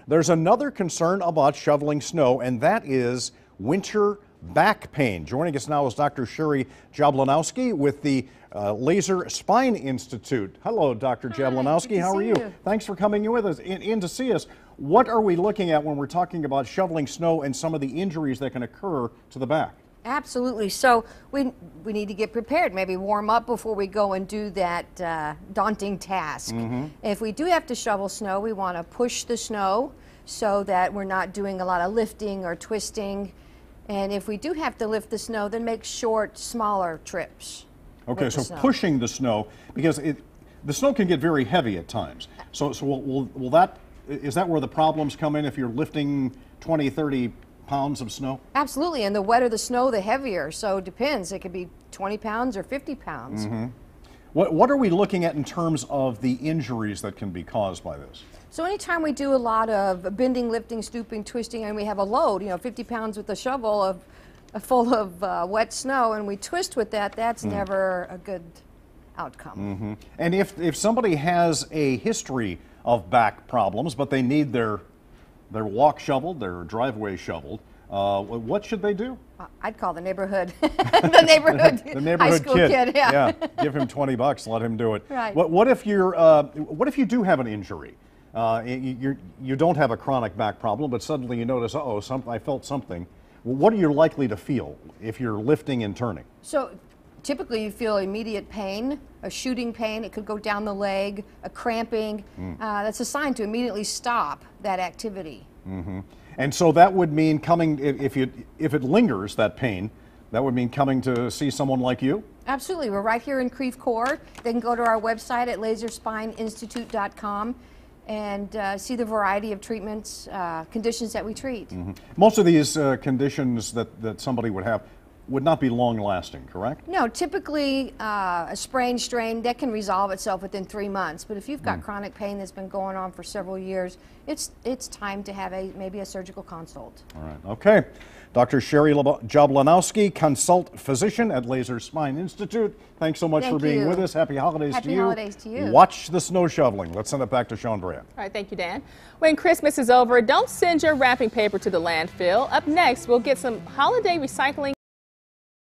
There's another concern about shoveling snow, and that is winter back pain. Joining us now is Dr. Sherry Jablanowski with the Laser Spine Institute. Hello, Dr. Jablanowski. How are you? Thanks for coming in with us in to see us. What are we looking at when we're talking about shoveling snow and some of the injuries that can occur to the back? Absolutely. So we need to get prepared, maybe warm up before we go and do that daunting task. If we do have to shovel snow, we want to push the snow so that we're not doing a lot of lifting or twisting. And if we do have to lift the snow, then make short, smaller trips. Okay, so pushing the snow, because the snow can get very heavy at times. So is that where the problems come in if you're lifting 20, 30 pounds of snow? Absolutely, and the wetter the snow, the heavier. So it depends. It could be 20 pounds or 50 pounds. What are we looking at in terms of the injuries that can be caused by this? So anytime we do a lot of bending, lifting, stooping, twisting, and we have a load, 50 pounds with a shovel full of wet snow, and we twist with that, that's never a good outcome. And if somebody has a history of back problems, but they need their walk shoveled, their driveway shoveled, what should they do? I'd call the neighborhood, the neighborhood high school kid. Yeah, give him $20, let him do it. Right. What if you do have an injury? You don't have a chronic back problem, but suddenly you notice, I felt something. What are you likely to feel if you're lifting and turning? So typically you feel immediate pain, a shooting pain. It could go down the leg, a cramping. That's a sign to immediately stop that activity. And so that would mean coming, if it lingers, that pain, that would mean coming to see someone like you? Absolutely. We're right here in Creve Coeur. They can go to our website at laserspineinstitute.com and see the variety of treatments, conditions that we treat. Most of these conditions that somebody would have would not be long-lasting, correct? No, typically a sprain, strain, that can resolve itself within 3 months. But if you've got chronic pain that's been going on for several years, it's time to have maybe a surgical consult. All right, okay. Dr. Sherry Jablanowski, consult physician at Laser Spine Institute. Thanks so much for being with us. Happy holidays to you. Happy holidays to you. Watch the snow shoveling. Let's send it back to Sean Brea. All right, thank you, Dan. When Christmas is over, don't send your wrapping paper to the landfill. Up next, we'll get some holiday recycling